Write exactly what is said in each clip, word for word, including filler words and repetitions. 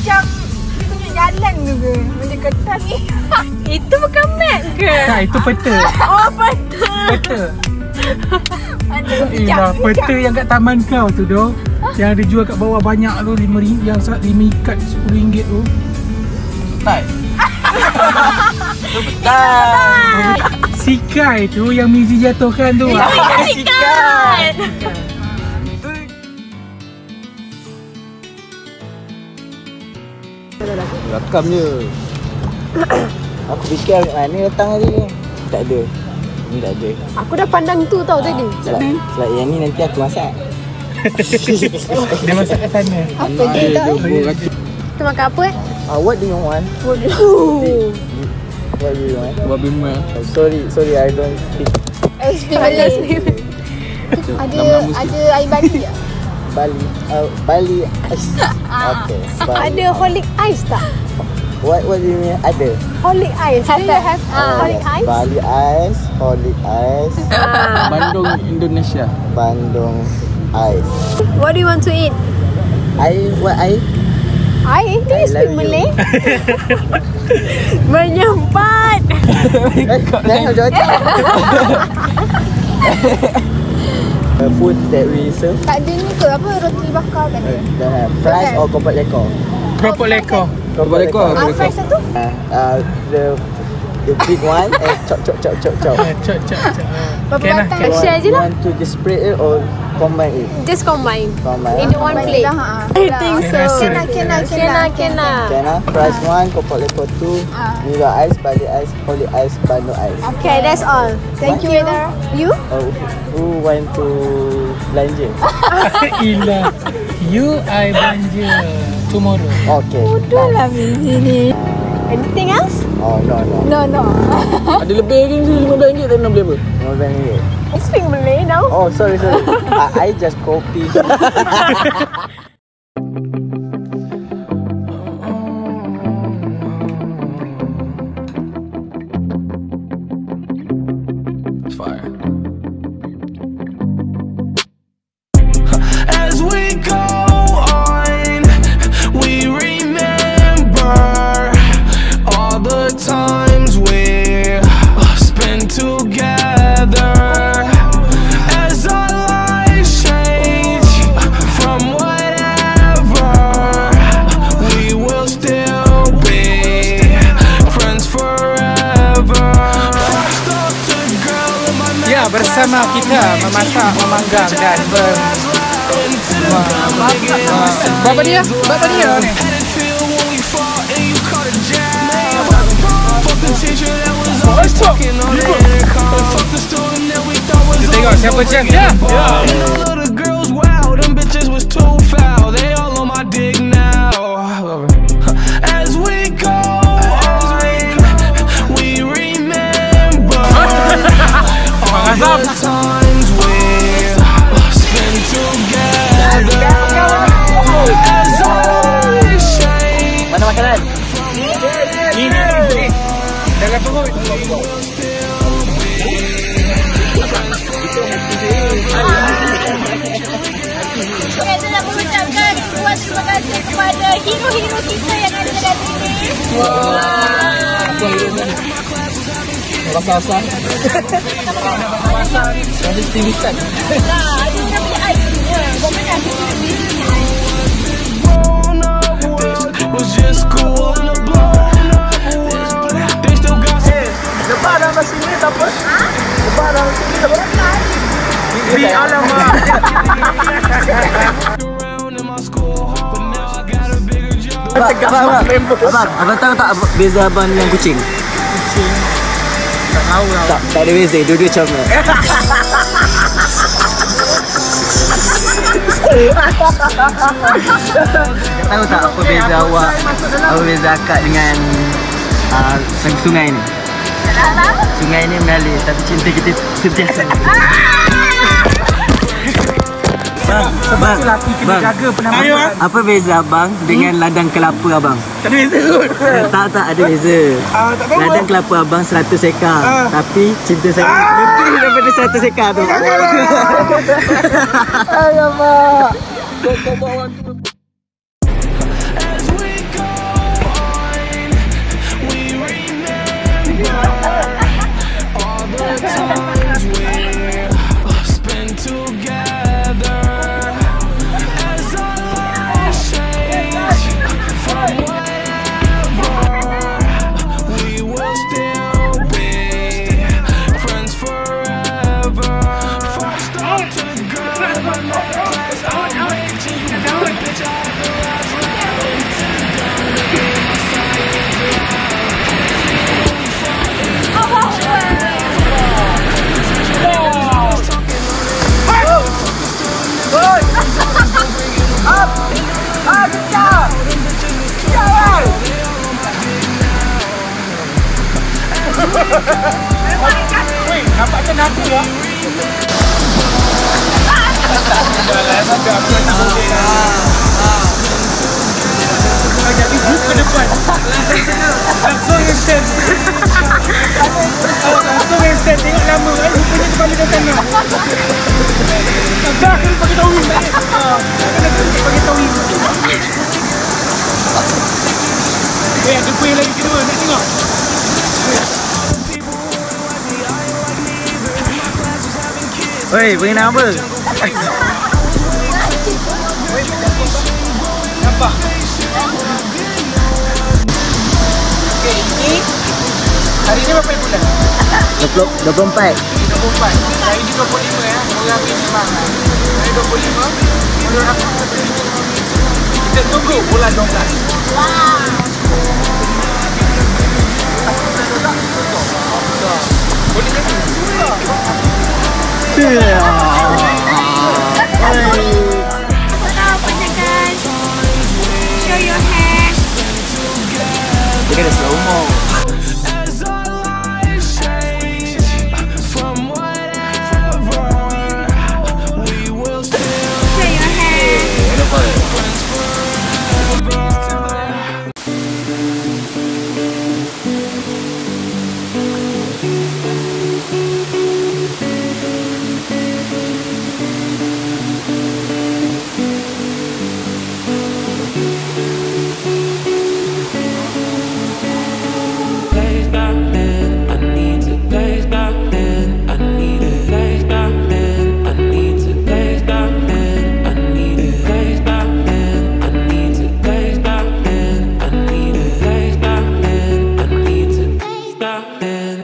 macam dia tunjuk jalan ke? Macam kertas ni. Itu bukan map ke? Tak, itu peta. Oh, peta. Peta. Ada Yelah, peta yang kat taman kau tu doh. Yang ada jual kat bawah banyak tu, lima ringgit, yang lima ikat sepuluh ringgit tu. Tak. Tak. Sikai tu yang Mizi jatuhkan tu. Ikan. Rakam je. Aku fikir kat mana datang tadi ni. Tak ada. Ni tak ada. Aku dah pandang tu tau tadi. Sebab, sebab yang ni nanti aku masak. Dia masak kat sana. Apa dia tak? Kita makan apa eh? Ah, what do you want? What do you What do you want? Babi Mel. Oh, sorry, sorry, I don't speak Speak Malay. Ada ada air bali tak? Bali. Uh, Bali ice. Okay. Bali. Ada holic ice tak? What What do you mean? Ada. Holic ice. Do you have Oh, holic yes. ice? Bali ice, holic ice, Bandung, Indonesia. Bandung ice. What do you want to eat? I what I? I? Do you I speak love Malay? Menyempat. Jangan jauh-jauh. The food that we serve. Tak ada ni ke apa roti bakar kan? Don't have fries or keropok lekor. Keropok lekor. Keropok lekor. Ah, fries satu? Uh, uh, the the big one and chop chop chop chop chop. Cok cok cok. Berapa Okay lah. batang? Share je You lah. want to just spread it or combine it? Just combine. Combine. In one Balik plate. dah, ha. I think so. Can lah, can lah, can Can lah, lah, can lah. Can ah, fries one, keropok lekor two, Ah. Milo ice, Bali ice, Holy ice, Bandung ice. Okay, that's all. Thank you. You? Oh, who want to belanja? Ilah. You I belanja tomorrow. Okay. Bodoh lah Mizi ni. Anything else? Oh no no. No, no. Ada lebih lagi ni lima belas ringgit tak nak beli apa? No belanja. I speak Malay now. Oh sorry sorry. I, I just copy. It's fire. As we go on, we remember all the times we spent together. As our lives change from whatever, we will still be friends forever. First up to girl in my Ya, bersama kita memasak, memanggang dan ber... Bapa dia, bapa dia ni. Kita tengok siapa chef dia. Ya. As we go on, we remember all the times we spent together. As I shake. Mana makanan? Ini ni. Dalam perut. Okay, saya nak mengucapkan sebuah terima kasih kepada hero-hero kita yang ada dekat sini. Apa hero ni? Rasa-rasa. Rasa tinggikan. Lah, ada yang punya idea. Buat mana ada Was just cool in a blown up world. They still got some. Lepas dah masih ni tak apa? Lepas dah masih ni tak apa? Di alamak. Around in my school hall, but now I got a bigger job. Abang, abang, abang tahu tak beza abang dengan kucing? Kucing. Tak tahu lah. Tak, tak ada beza, dua-dua sama. Tahu tak apa beza awak, apa beza akak dengan uh, sungai ni? Sungai ni mengalir, tapi cinta kita sentiasa. Bang, bang, Lelaki kena jaga penampilan. apa beza abang dengan ladang kelapa abang? Tak ada beza kot. Tak, tak ada beza. Ah, tak tahu. Ladang kelapa abang seratus ekar, Ah. tapi cinta saya lebih daripada seratus ekar tu. Alamak. As we go kenapa lah? Jadi buka depan. Langsung instant. Langsung instant. Tengok lama kan. Rupanya tu kami dah tengah. Dah kena pakai towing tak? Kena pakai towing. Eh, jumpa yang lagi kedua. Nak tengok. Woi, pergi nak apa? Nampak? Okey, ini hari ni berapa bulan? dua puluh, dua puluh empat. dua puluh empat. Hari ni dua puluh lima ya. Orang memang. Hari dua puluh lima. Orang apa? Kita tunggu bulan dua belas. Wow. Boleh jadi? Show your hair. Dia kena slow mo. As our lives change from whatever, we will still Show your hair. place back then. I need to place back then. I need to place back then. I need to place back then. I need to place back then. I need to place back then. I need to place back then. I need to place back then.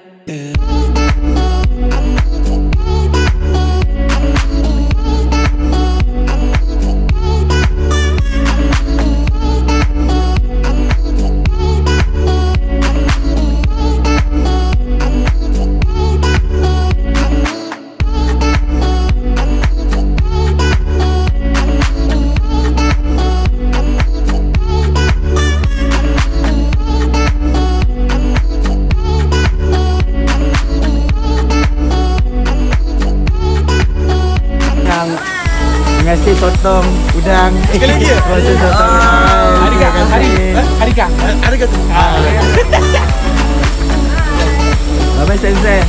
Nasi sotong udang. Sekali lagi ya? Nasi sotong. Hari kah? Hari? Hari kah? Hari kah? Bye-bye, Sensei.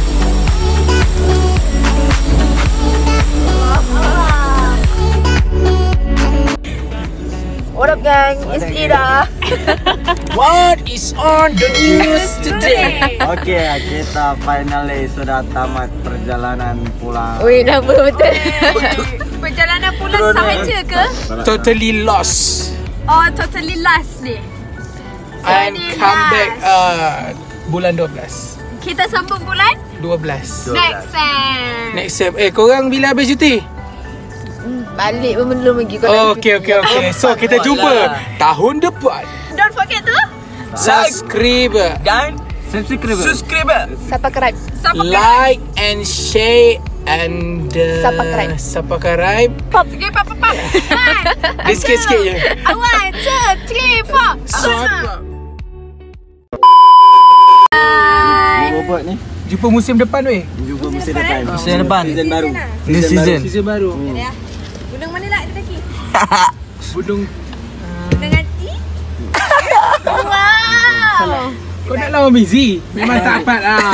What up, gang? It's Ida. What is on the news today? Okey, kita finally sudah tamat perjalanan pulang. Wih, nama betul. Perjalanan pulang sahaja ke? Totally lost. Oh, totally last ni. And Jadi come last. back uh, bulan dua belas. Kita sambung bulan dua belas. next sem. Next sem. Eh, korang bila habis cuti? Balik pun belum lagi. Oh, okey, okey, okey. So, kita jumpa tahun depan. Don't forget tu. Subscribe. Dan subscribe. Subscribe. Subscribe. Like and share and uh, Subscribe. subscribe. Pop, sikit pop, pop, pop. One, Dia sikit-sikit je. two, one, two, three, four. Subscribe. Robot ni. Jumpa musim depan weh. Jumpa musim depan. Musim depan. Season baru. Season New season. Season baru. Gunung mana lah dia lagi? Budung. Dengan T? Wow. Kau nak lawan busy. Memang tak dapat lah.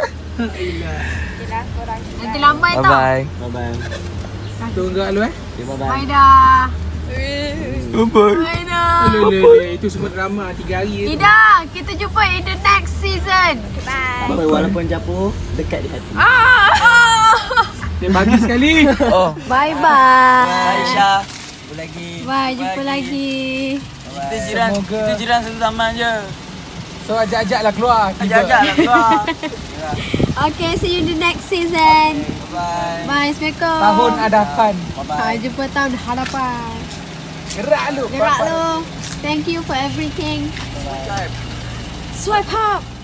Nanti lambai Bye tau. bye. Bye bye. Tunggu lu eh. Okay, bye Bye bye. dah. Bye bye. Bye dah. Lele, lele. Itu semua drama tiga hari je. Ida, kita jumpa in the next season. Bye. Bye. Walaupun jatuh dekat di hati. Ah. Dia bagus sekali. Oh. Bye bye. Bye Syah. Jumpa lagi. Bye, jumpa lagi. Kita jiran, Semoga- kita jiran satu taman je. So ajak-ajaklah keluar. tiba. Ajak-ajaklah keluar. Okay, see you in the next season. Bye. Bye, Assalamualaikum. Tahun hadapan. Ha, jumpa tahun hadapan. Gerak lu. Gerak lu. Thank you for everything. Swipe up.